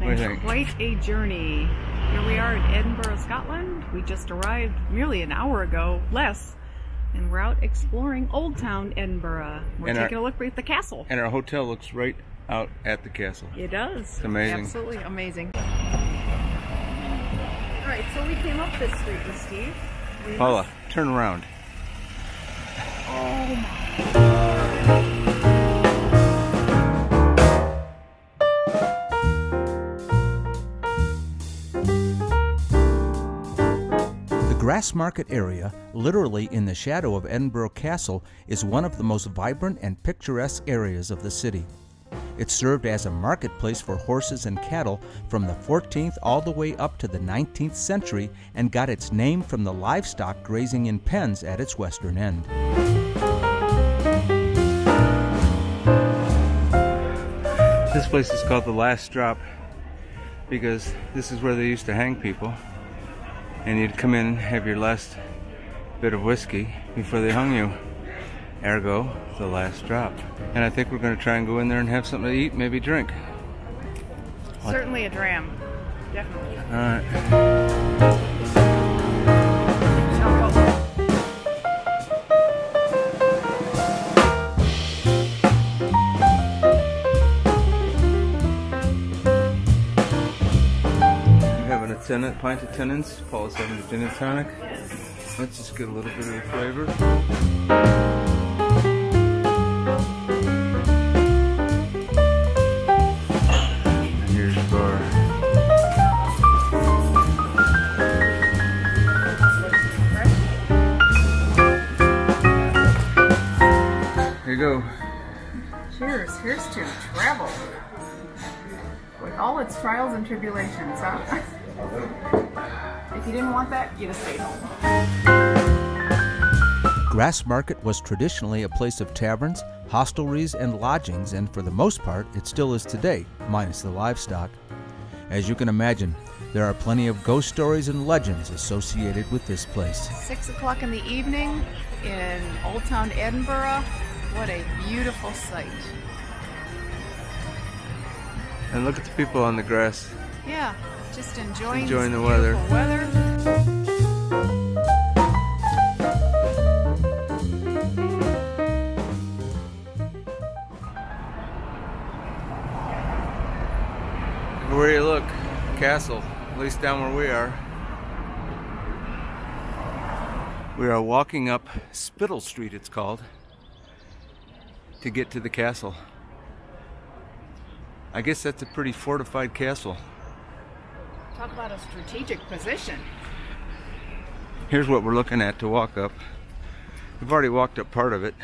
What do you think? Quite a journey. Here we are in Edinburgh, Scotland. We just arrived nearly an hour ago, less, and we're out exploring Old Town Edinburgh. We're taking a look at the castle. And our hotel looks right out at the castle. It does. It's amazing. Absolutely amazing. All right, so we came up this street with Steve. Paula, turn around. Oh my. Grassmarket area, literally in the shadow of Edinburgh Castle, is one of the most vibrant and picturesque areas of the city. It served as a marketplace for horses and cattle from the 14th all the way up to the 19th century and got its name from the livestock grazing in pens at its western end. This place is called The Last Drop because this is where they used to hang people. And you'd come in and have your last bit of whiskey before they hung you. Ergo, the last drop. And I think we're going to try and go in there and have something to eat, maybe drink. What? Certainly a dram. Definitely. Alright. Pint of Tennent's. Paul's having a gin and tonic. Let's just get a little bit of the flavor. And here's your bar. Here you go. Cheers. Here's to travel. With all its trials and tribulations, huh? If you didn't want that, you'd have stayed home. Grassmarket was traditionally a place of taverns, hostelries, and lodgings, and for the most part, it still is today, minus the livestock. As you can imagine, there are plenty of ghost stories and legends associated with this place. 6 o'clock in the evening in Old Town Edinburgh. What a beautiful sight. And look at the people on the grass. Yeah, just enjoying the weather. Everywhere you look, castle, at least down where we are. We are walking up Spittal Street, it's called, to get to the castle. I guess that's a pretty fortified castle. Talk about a strategic position. Here's what we're looking at to walk up. We've already walked up part of it.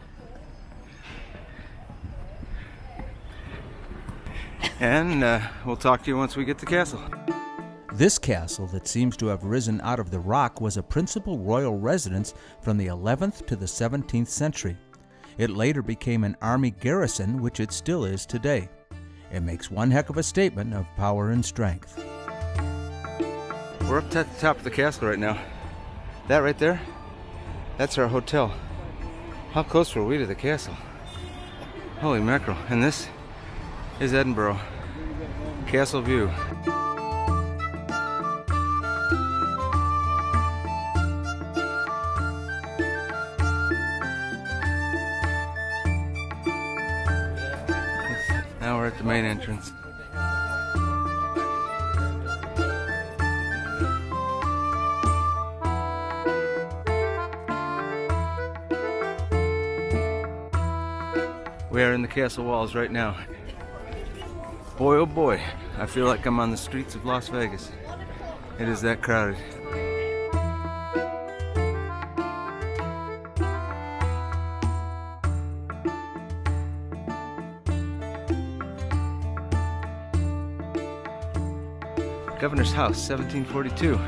And we'll talk to you once we get to the castle. This castle that seems to have risen out of the rock was a principal royal residence from the 11th to the 17th century. It later became an army garrison, which it still is today. It makes one heck of a statement of power and strength. We're up at the top of the castle right now. That right there, that's our hotel. How close were we to the castle? Holy mackerel. And this is Edinburgh. Castle view. Now we're at the main entrance. We are in the castle walls right now. Boy, oh boy, I feel like I'm on the streets of Las Vegas. It is that crowded. Governor's House, 1742.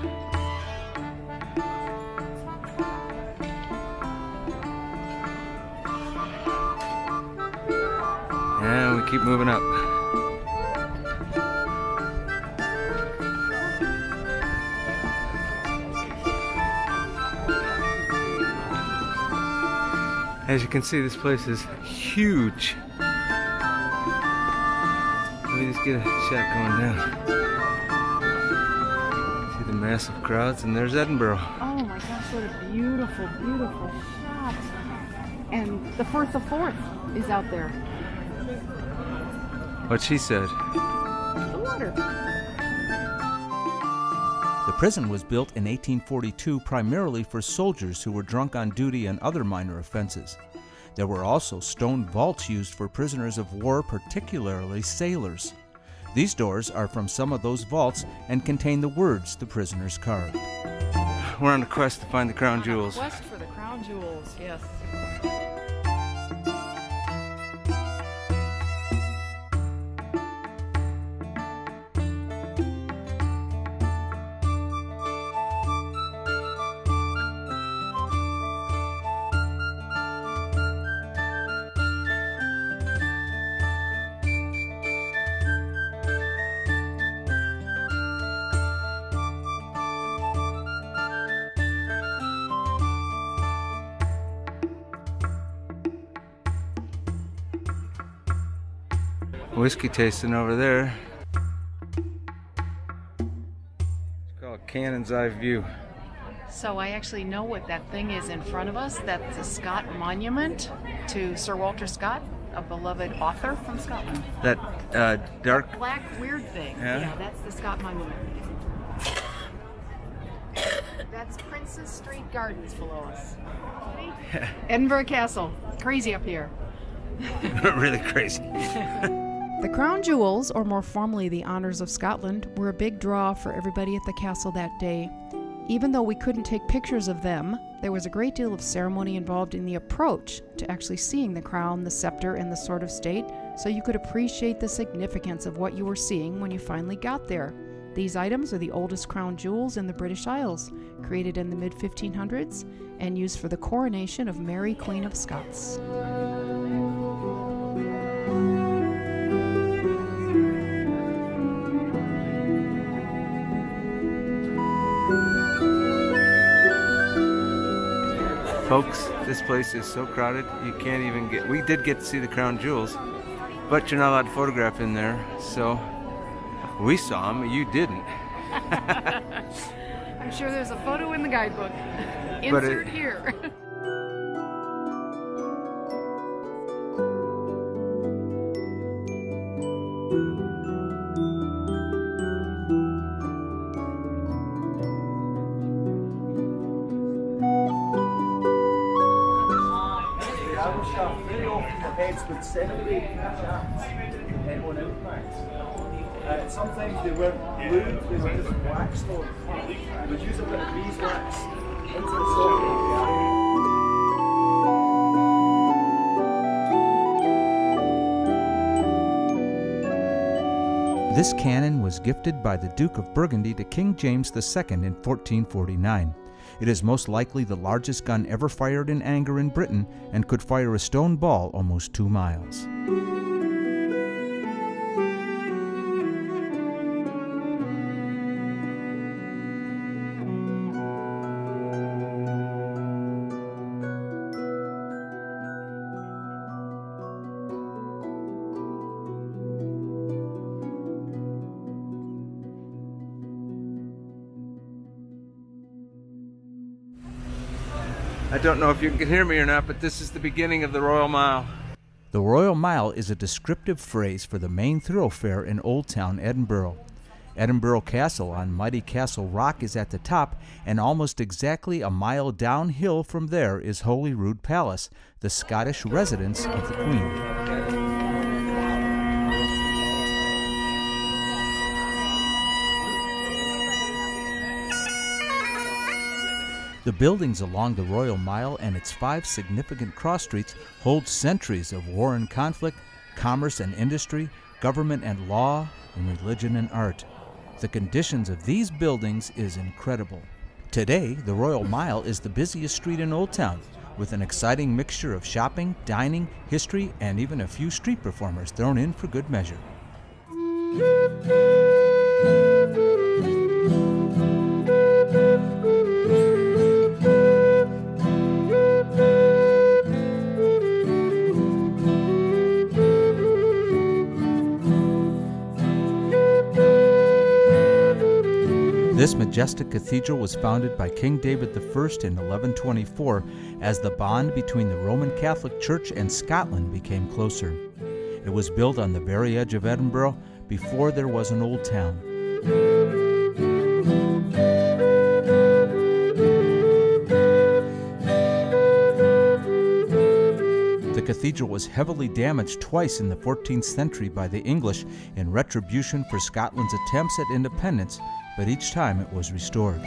And we keep moving up. As you can see, this place is huge. Let me just get a shot going down. See the massive crowds, and there's Edinburgh. Oh my gosh, what a beautiful, beautiful shot. And the Firth of Forth is out there. What she said. The water. The prison was built in 1842 primarily for soldiers who were drunk on duty and other minor offenses. There were also stone vaults used for prisoners of war, particularly sailors. These doors are from some of those vaults and contain the words the prisoners carved. We're on a quest to find the crown jewels. Quest for the crown jewels, yes. Whiskey tasting over there. It's called Cannon's Eye View. So I actually know what that thing is in front of us. That's the Scott Monument to Sir Walter Scott, a beloved author from Scotland. That dark... Black weird thing. Yeah? That's the Scott Monument. That's Princes Street Gardens below us. Edinburgh Castle. Crazy up here. Really crazy. The crown jewels, or more formally the honors of Scotland, were a big draw for everybody at the castle that day. Even though we couldn't take pictures of them, there was a great deal of ceremony involved in the approach to actually seeing the crown, the scepter, and the sword of state, so you could appreciate the significance of what you were seeing when you finally got there. These items are the oldest crown jewels in the British Isles, created in the mid-1500s and used for the coronation of Mary, Queen of Scots. Folks, this place is so crowded, you can't even get... We did get to see the crown jewels, but you're not allowed to photograph in there, so we saw them, you didn't. I'm sure there's a photo in the guidebook. But Insert here. Very often the heads would separate head on impact. Sometimes they weren't glued, they were just waxed on. They would use a bit of beeswax into the socket. This cannon was gifted by the Duke of Burgundy to King James II in 1449. It is most likely the largest gun ever fired in anger in Britain and could fire a stone ball almost 2 miles. I don't know if you can hear me or not, but this is the beginning of the Royal Mile. The Royal Mile is a descriptive phrase for the main thoroughfare in Old Town Edinburgh. Edinburgh Castle on mighty Castle Rock is at the top, and almost exactly a mile downhill from there is Holyrood Palace, the Scottish residence of the Queen. The buildings along the Royal Mile and its 5 significant cross streets hold centuries of war and conflict, commerce and industry, government and law, and religion and art. The conditions of these buildings is incredible. Today, the Royal Mile is the busiest street in Old Town, with an exciting mixture of shopping, dining, history, and even a few street performers thrown in for good measure. This majestic cathedral was founded by King David I in 1124 as the bond between the Roman Catholic Church and Scotland became closer. It was built on the very edge of Edinburgh before there was an old town. The cathedral was heavily damaged twice in the 14th century by the English in retribution for Scotland's attempts at independence, but each time it was restored.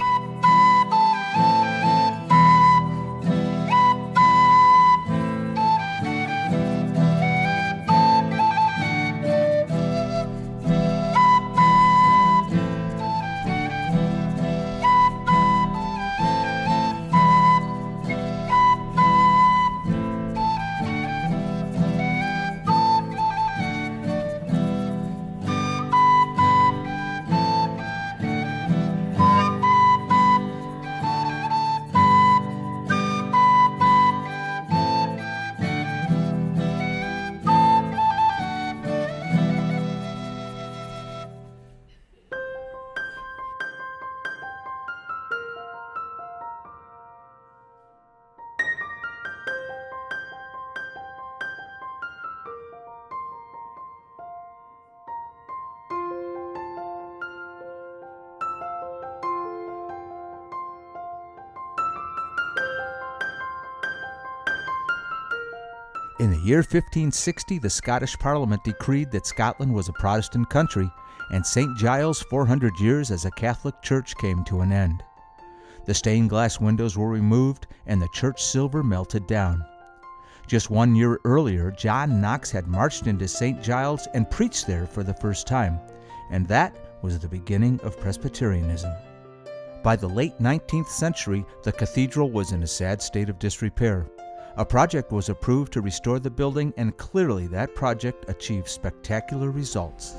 In the year 1560, the Scottish Parliament decreed that Scotland was a Protestant country, and St. Giles' 400 years as a Catholic church came to an end. The stained glass windows were removed, and the church silver melted down. Just 1 year earlier, John Knox had marched into St. Giles and preached there for the first time, and that was the beginning of Presbyterianism. By the late 19th century, the cathedral was in a sad state of disrepair. A project was approved to restore the building, and clearly that project achieved spectacular results.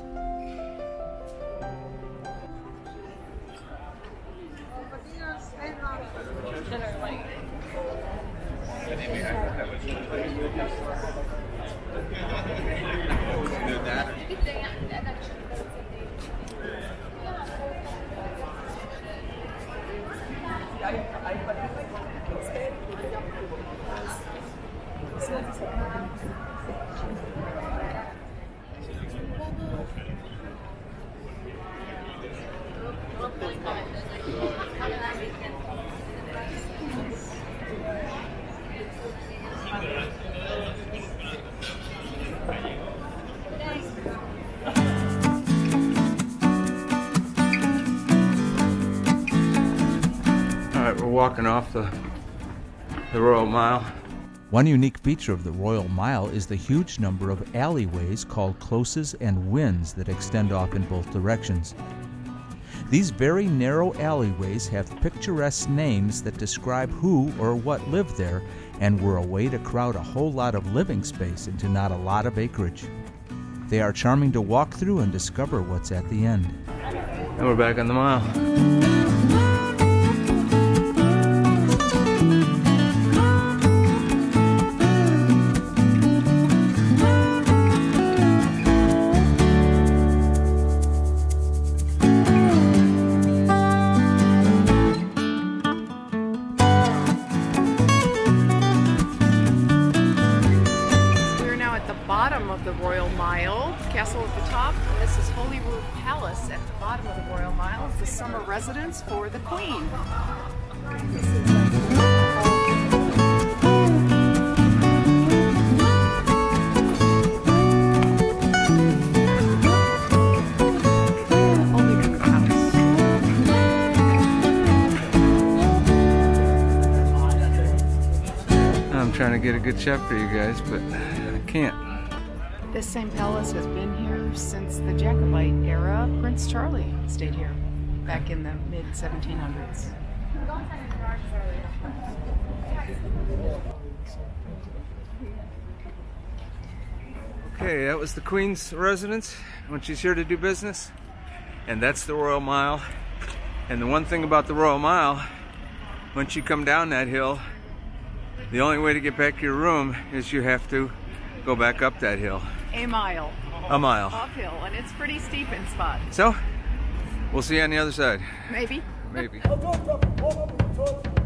We're walking off the Royal Mile. One unique feature of the Royal Mile is the huge number of alleyways called closes and wynds that extend off in both directions. These very narrow alleyways have picturesque names that describe who or what lived there, and were a way to crowd a whole lot of living space into not a lot of acreage. They are charming to walk through and discover what's at the end. And we're back on the mile. Of the Royal Mile, castle at the top, and this is Holyrood Palace at the bottom of the Royal Mile. It's the summer residence for the Queen. Holyrood House. I'm trying to get a good shot for you guys, but I can't. This same palace has been here since the Jacobite era. Prince Charlie stayed here back in the mid-1700s. Okay, that was the Queen's residence when she's here to do business. And that's the Royal Mile. And the one thing about the Royal Mile, once you come down that hill, the only way to get back to your room is you have to go back up that hill. A mile. A mile. Uphill, and it's pretty steep in spots. So, We'll see you on the other side. Maybe. Maybe. Oh, don't walk up the top.